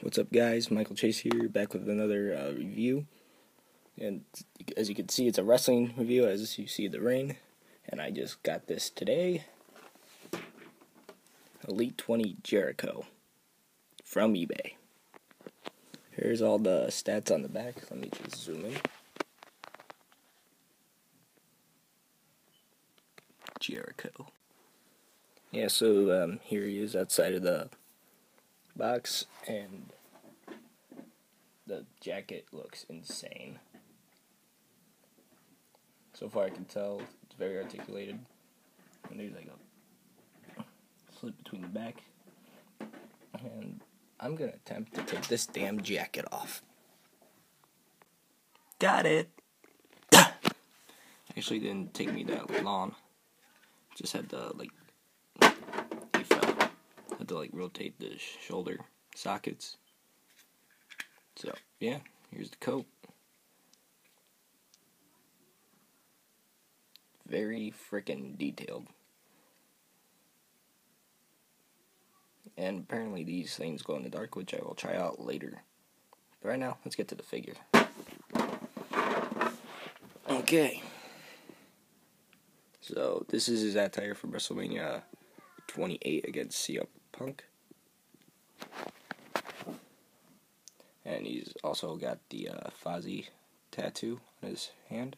What's up, guys? Michael Chase here, back with another review. And as you can see, it's a wrestling review, as you see the ring. And I just got this today. Elite 20 Jericho from eBay. Here's all the stats on the back. Let me just zoom in. Jericho. Yeah, so here he is outside of the box, and the jacket looks insane. So far I can tell it's very articulated, and there's like a slit between the back, and I'm gonna attempt to take this damn jacket off. Got it! Actually didn't take me that long. Just had to rotate the shoulder sockets. So yeah, here's the coat. Very freaking detailed. And apparently these things glow in the dark, which I will try out later. But right now, let's get to the figure. Okay. So this is his attire for WrestleMania 28 against CM Punk. And he's also got the Fozzy tattoo on his hand.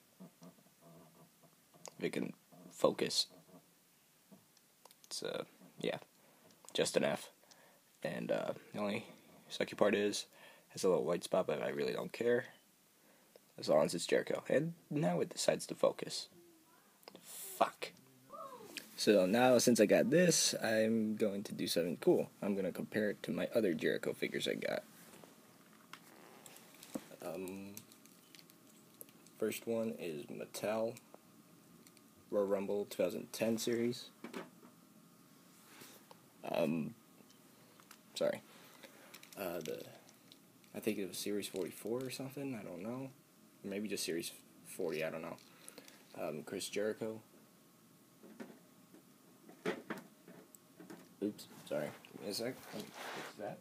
If it can focus. It's, yeah, just an F. And the only sucky part is, has a little white spot, but I really don't care. As long as it's Jericho. And now it decides to focus. Fuck. So now, since I got this, I'm going to do something cool. I'm going to compare it to my other Jericho figures I got. First one is Mattel Royal Rumble 2010 series. Sorry. I think it was Series 44 or something, I don't know. Maybe just Series 40, I don't know. Chris Jericho. Oops, sorry. Give me a sec. Let me fix that.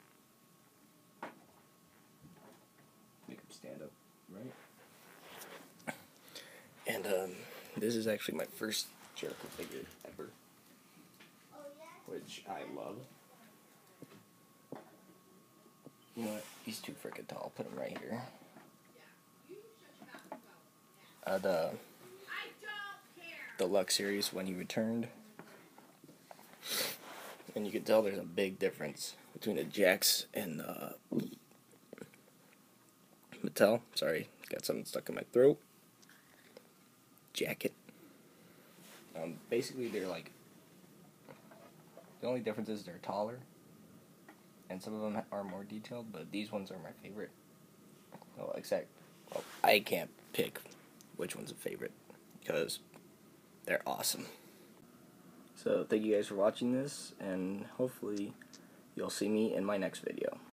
Make him stand up, right? And, this is actually my first Jericho figure ever, which I love. You know what? He's too freaking tall. I'll put him right here. The Deluxe series, when he returned. And you can tell there's a big difference between the Jakks and Mattel. Sorry, got something stuck in my throat. Jacket. Basically, they're like, the only difference is they're taller, and some of them are more detailed, but these ones are my favorite. Well, I can't pick which one's a favorite, because they're awesome. So, thank you guys for watching this, and hopefully you'll see me in my next video.